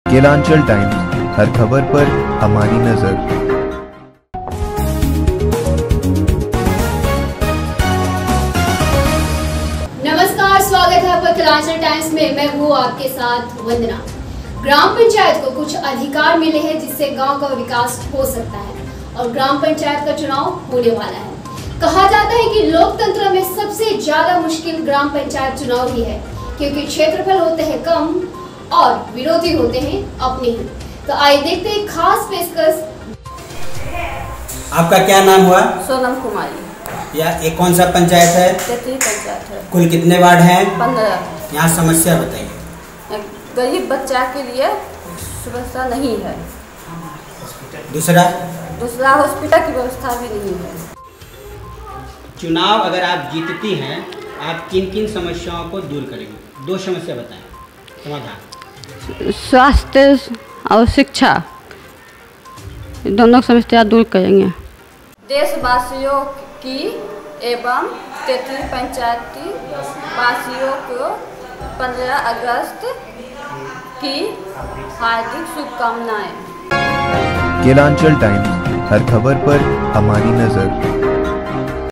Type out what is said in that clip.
Kelanchal times, हर खबर पर हमारी नजर। नमस्कार, स्वागत है आपका केलांचल टाइम्स में। मैं हूँ आपके साथ वंदना। ग्राम पंचायत को कुछ अधिकार मिले हैं जिससे गांव का विकास हो सकता है और ग्राम पंचायत का चुनाव होने वाला है। कहा जाता है कि लोकतंत्र में सबसे ज्यादा मुश्किल ग्राम पंचायत चुनाव ही है, क्योंकि क्षेत्रफल होते हैं कम और विरोधी होते हैं अपने ही। तो आइए देखते हैं खास पेशकश। आपका क्या नाम हुआ? सोनम कुमारी। ये कौन सा पंचायत है? तेतरी पंचायत है। कुल कितने वार्ड हैं? 15। यहाँ समस्या बताइए। गरीब बच्चा के लिए व्यवस्था नहीं है। दूसरा हॉस्पिटल की व्यवस्था भी नहीं है। चुनाव अगर आप जीतती हैं, आप किन किन समस्याओं को दूर करेंगे? 2 समस्या बताएं। समाधान। स्वास्थ्य और शिक्षा, दोनों समस्या दूर करेंगे। देशवासियों की एवं तेतरी पंचायती वासियों को 15 अगस्त की हार्दिक शुभकामनाएं। केलांचल टाइम्स, हर खबर पर हमारी नजर।